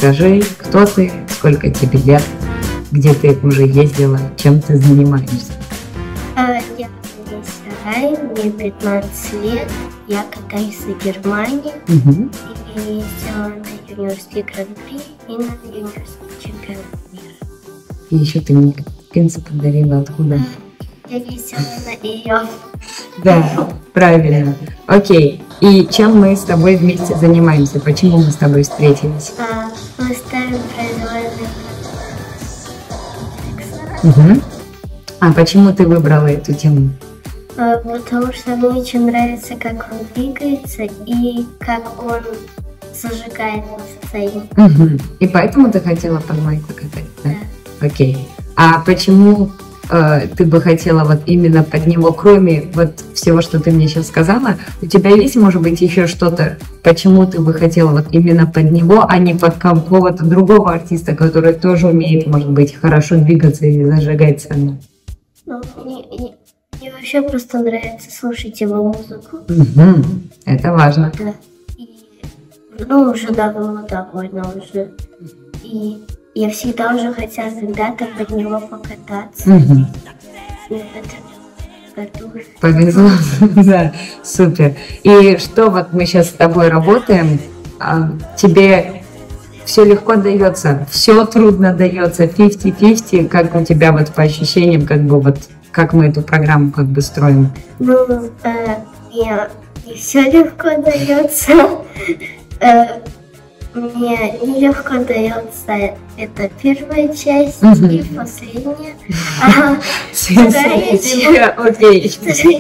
расскажи, кто ты, сколько тебе лет, где ты уже ездила, чем ты занимаешься. Я Олесya Ray, мне 15 лет, я катаюсь за Германию и ездила на юниорский гран-при и на юниорский чемпионат мира. И еще ты мне пинцу подарила, откуда? Я ездила на ее. Да, правильно. Окей. И чем мы с тобой вместе занимаемся? Почему мы с тобой встретились? Мы ставим произвольный. А почему ты выбрала эту тему? Потому что мне очень нравится, как он двигается и как он зажигает на сцене. И поэтому ты хотела под майку катать, да? Окей. А почему ты бы хотела вот именно под него, кроме вот всего, что ты мне сейчас сказала, у тебя есть, может быть, еще что-то, почему ты бы хотела вот именно под него, а не под какого-то другого артиста, который тоже умеет, может быть, хорошо двигаться или зажигать сцену? Ну, мне вообще просто нравится слушать его музыку. Это важно. Да. И, уже давно довольно уже. И я всегда уже хотела когда-то под него покататься. И в этом году. Повезло, да, супер. И что вот мы сейчас с тобой работаем, тебе все легко дается, все трудно дается, 50-50, как у тебя вот по ощущениям, как бы вот, как мы эту программу как бы строим? Мне не все легко дается. Мне нелегко дается эта первая часть и последняя. Окей.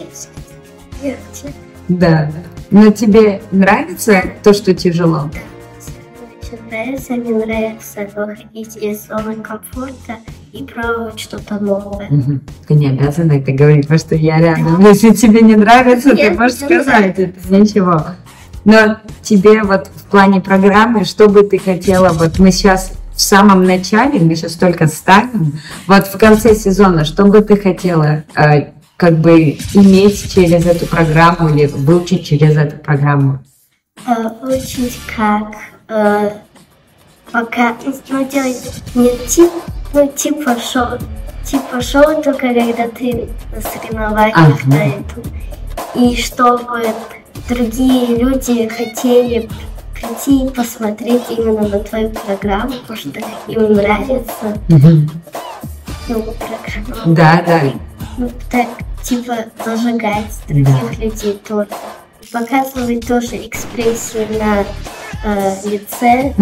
Да. Но тебе нравится то, что тяжело? Да, очень нравится. Мне нравится выходить из зоны комфорта и пробовать что-то новое. Ты не обязана это говорить, потому что я рядом. Если тебе не нравится, ты можешь сказать это. Ничего. Но тебе вот в плане программы, что бы ты хотела, вот мы сейчас в самом начале, мы сейчас только ставим, вот в конце сезона, что бы ты хотела как бы иметь через эту программу или выучить через эту программу? Выучить как пока, делать не типа шоу, только когда ты на соревнованиях на этом. И чтобы другие люди хотели прийти и посмотреть именно на твою программу, потому что им нравится. Программа. Да. Так, типа, зажигать других людей тоже. Показывать тоже экспрессию на лице.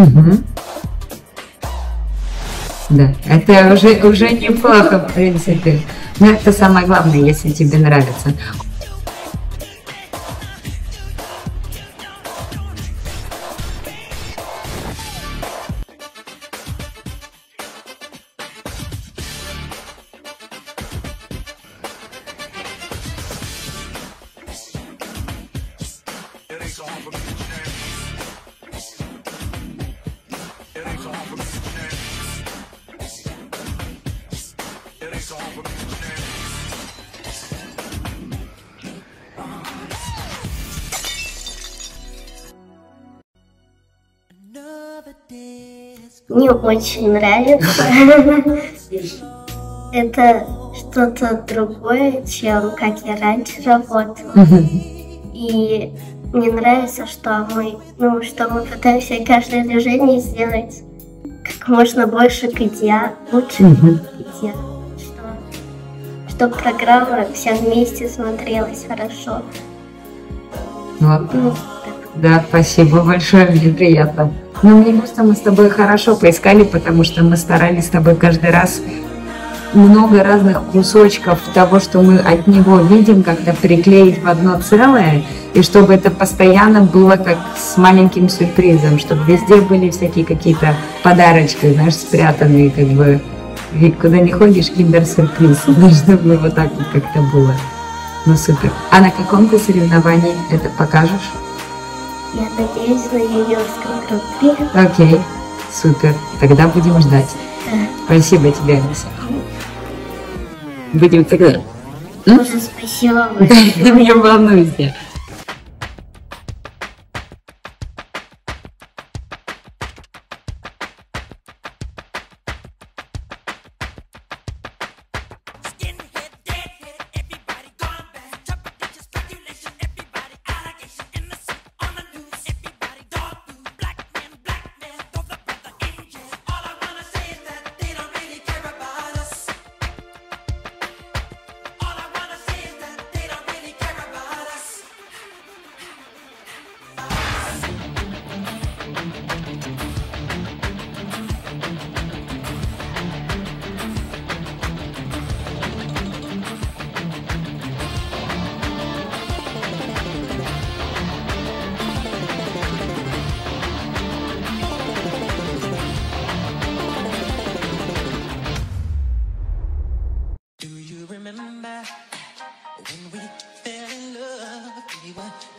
Да, это уже неплохо, в принципе. Но это самое главное, если тебе нравится. Мне очень нравится. Это что-то другое, чем как я раньше работала. И мне нравится, что мы пытаемся каждое движение сделать как можно больше к идеалу, лучше к идеалу, чтобы программа вся вместе смотрелась хорошо. Да, спасибо большое, мне приятно. Но мне кажется, мы с тобой хорошо поискали, потому что мы старались с тобой каждый раз много разных кусочков того, что мы от него видим, как-то приклеить в одно целое, и чтобы это постоянно было как с маленьким сюрпризом, чтобы везде были всякие какие-то подарочки, знаешь, спрятанные, как бы, ведь куда не ходишь, киндер-сюрприз, чтобы вот так вот как-то было. Ну супер. А на каком ты соревновании это покажешь? Я надеюсь на юниорском гран-при. Окей, супер. Тогда будем ждать. Спасибо тебе, Олеся. Будем тогда. Тоже спасибо. Не волнуйся.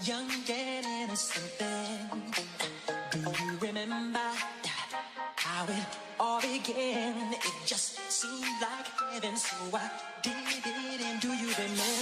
young and innocent then. Do you remember how it all began? It just seemed like heaven, so I did it. And do you remember